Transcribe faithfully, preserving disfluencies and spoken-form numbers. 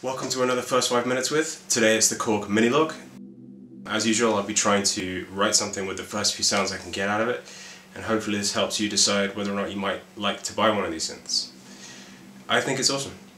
Welcome to another First five Minutes with. Today it's the Korg Minilogue. As usual, I'll be trying to write something with the first few sounds I can get out of it, and hopefully this helps you decide whether or not you might like to buy one of these synths. I think it's awesome.